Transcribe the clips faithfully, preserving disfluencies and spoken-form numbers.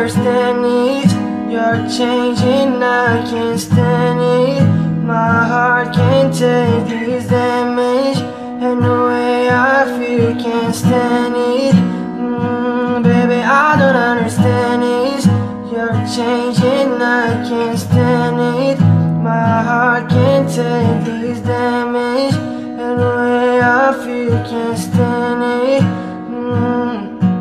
understand it. You're changing, I can't stand it. My heart can't take this damage, and the way I feel can't stand it. mm, Baby, I don't understand it. You're changing, I can't stand it. My heart can't take this damage, and the way I feel can't stand it. mm.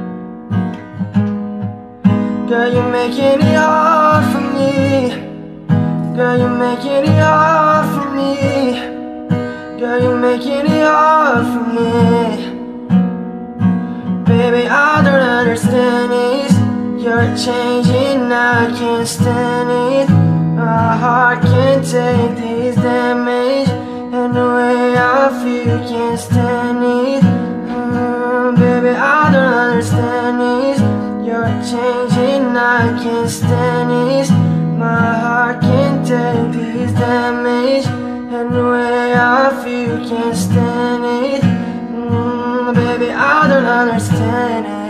Girl, you're making it hard for me. Girl, you're making it hard for me. Girl, you're making it hard for me. Baby, I don't understand it. You're changing, I can't stand it. My heart can't take this damage, and the way I feel can't stand it. mm, Baby, I don't understand it. You're changing, I can't stand it. My heart can't take this damage, and the way I feel can't stand it. mm, Baby, I don't understand it.